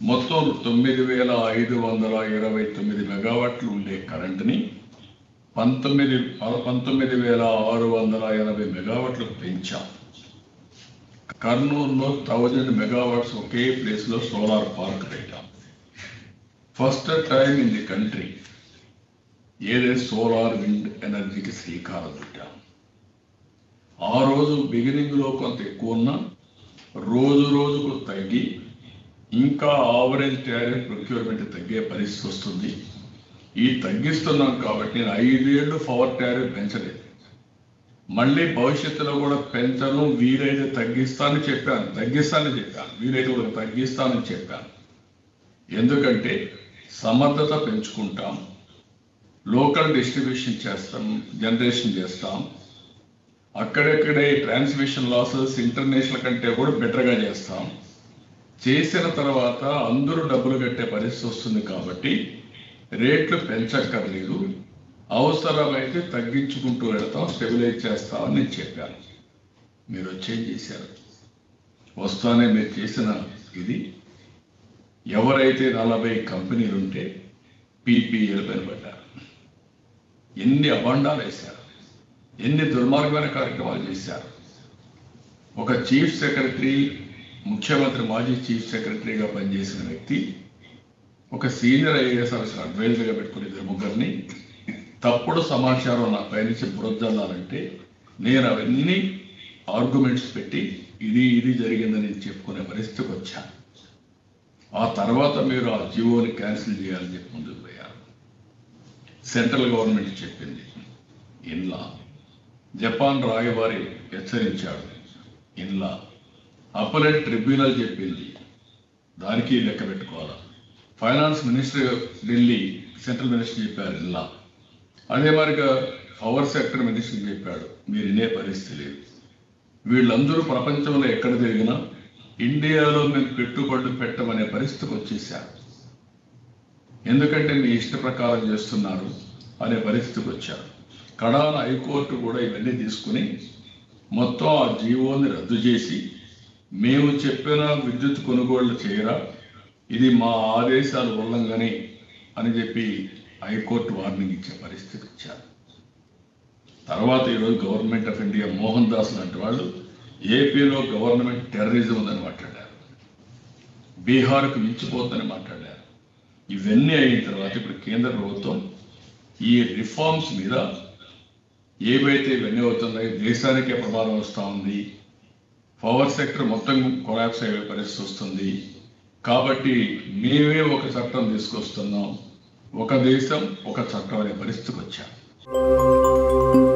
మొత్తం 9529 మెగావాట్లు ఉండే కరెంటుని 19,680 మెగావాట్లు పెంచాం. కర్నూలులో 1000 మెగావాట్స్ ఒకే ప్లేస్లో సోలార్ పార్క్ పెట్టాం. First time in the country ఏదైతే సోలార్ విండ్ ఎనర్జీకి శ్రీకారం చుట్టాం. ఆ రోజు బిగినింగ్లో కొంత ఎక్కువ ఉన్నా రోజు రోజుకు తగ్గి ఇంకా ఆవరేజ్ టారిఫ్ ప్రొక్యూర్మెంట్ తగ్గే పరిస్థితి వస్తుంది. ఈ తగ్గిస్తున్నాం కాబట్టి నేను 5 ఏళ్ళు పవర్ టారిఫ్ పెంచలేదు. మళ్ళీ భవిష్యత్తులో కూడా పెంచను, వీలైతే తగ్గిస్తానని చెప్పాను. వీలైతే కూడా తగ్గిస్తానని చెప్పాను. ఎందుకంటే సమర్థత పెంచుకుంటాం, లోకల్ డిస్ట్రిబ్యూషన్ చేస్తాం, జనరేషన్ చేస్తాం. అక్కడెక్కడే ట్రాన్స్మిషన్ లాసెస్ ఇంటర్నేషనల్ కంటే కూడా బెటర్గా చేస్తాం. చేసిన తర్వాత అందరూ డబ్బులు కట్టే పరిస్థితి వస్తుంది కాబట్టి రేట్లు పెంచక్కర్లేదు, అవసరమైతే తగ్గించుకుంటూ వెళ్తాం, స్టెబిలైజ్ చేస్తామని నేను చెప్పాను. మీరు చేంజ్ చేశారు. వస్తానే మీరు చేసిన ఇది ఎవరైతే 40 కంపెనీలు ఉంటే పీపీఎల్ పైన పడ్డారు. ఎన్ని అబండాలు వేశారు, ఎన్ని దుర్మార్గమైన కార్యక్రమాలు చేశారు. ఒక చీఫ్ సెక్రటరీ, ముఖ్యమంత్రి మాజీ చీఫ్ సెక్రటరీగా పనిచేసిన వ్యక్తి ఒక సీనియర్ ఐఏఎస్ ఆఫీసర్ అడ్వైజర్గా పెట్టుకుని 2-3 తప్పుడు సమాచారం నా పైనుంచి బురదల్లాలంటే నేను అవన్నీ ఆర్గ్యుమెంట్స్ పెట్టి ఇది జరిగిందని చెప్పుకునే పరిస్థితికి వచ్చాను. ఆ తర్వాత మీరు ఆ జియోని క్యాన్సిల్ చేయాలని చెప్పి ముందుకు పోయారు. సెంట్రల్ గవర్నమెంట్ చెప్పింది ఇన్లా, జపాన్ రాయబారి హెచ్చరించాడు ఇన్లా, అప్పలేట్ ట్రిబ్యునల్ చెప్పింది దానికి లెక్క పెట్టుకోవాలా, finance minister Delhi central minister చెప్పారు ఇన్లా, అదే మరిగా పవర్ సెక్టర్ మినిస్టర్ చెప్పాడు, మీరు వినే పరిస్థితి లేదు. వీళ్ళందరూ ప్రపంచంలో ఎక్కడ తిరిగినా ఇండియాలో మేము పెట్టుబడులు పెట్టమనే పరిస్థితికి వచ్చేసారు. ఎందుకంటే మీ ఇష్ట ప్రకారం చేస్తున్నారు అనే పరిస్థితికి వచ్చారు. కడాన హైకోర్టు కూడా ఇవన్నీ తీసుకుని మొత్తం ఆ జీవోని రద్దు చేసి మేము చెప్పిన విద్యుత్ కొనుగోళ్లు చేయరా, ఇది మా ఆదేశాలు ఉల్లంఘనే అని చెప్పి హైకోర్టు వార్నింగ్ ఇచ్చే పరిస్థితికి వచ్చారు. తర్వాత ఈరోజు government of India Mohan Das లాంటి వాళ్ళు ఏపీలో గవర్నమెంట్ టెర్రరిజం ఉందని మాట్లాడారు, బీహార్కు మించిపోతుందని మాట్లాడారు. ఇవన్నీ అయిన తర్వాత ఇప్పుడు కేంద్ర ప్రభుత్వం ఈ రిఫార్మ్స్ మీద ఏవైతే ఇవన్నీ అవుతున్నాయో దేశానికే ప్రమాదం వస్తూ ఉంది, పవర్ సెక్టర్ మొత్తం కొలాప్స్ అయ్యే పరిస్థితి వస్తుంది కాబట్టి మేమే ఒక చట్టం తీసుకొస్తున్నాం, ఒక దేశం ఒక చట్టం అనే పరిస్థితికి వచ్చాం.